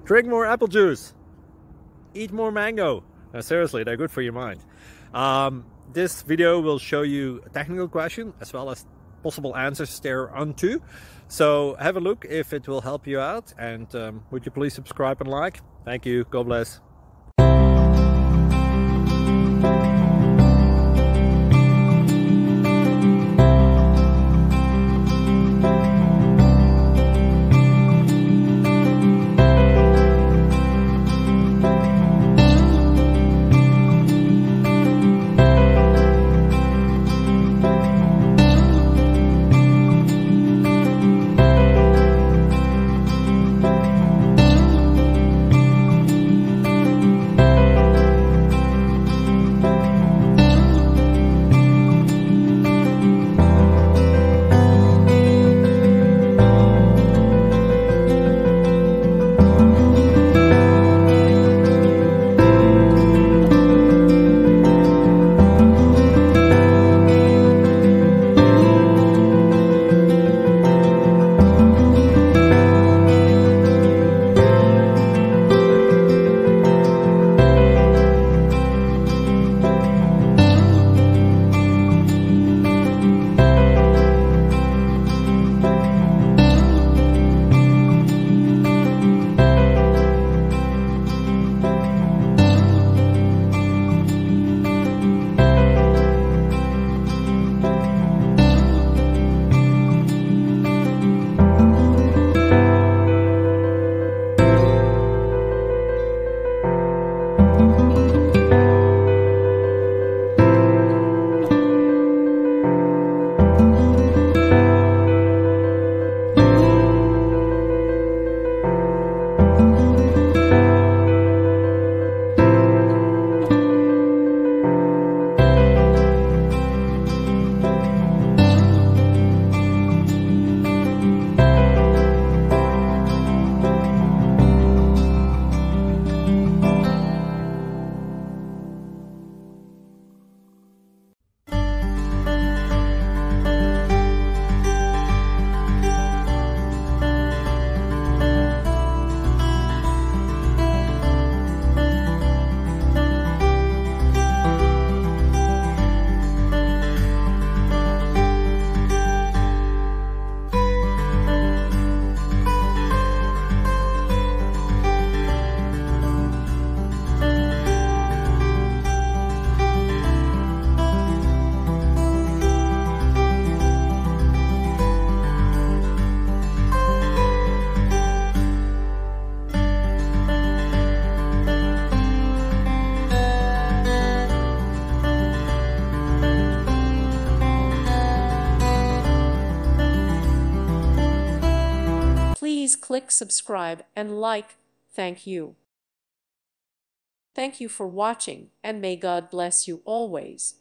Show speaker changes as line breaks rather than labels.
Drink more apple juice. Eat more mango. No, seriously, they're good for your mind. This video will show you a technical question as well as possible answers thereunto. So have a look if it will help you out, and would you please subscribe and like? Thank you. God bless.
Please click subscribe and like. Thank you. Thank you for watching, and may God bless you always.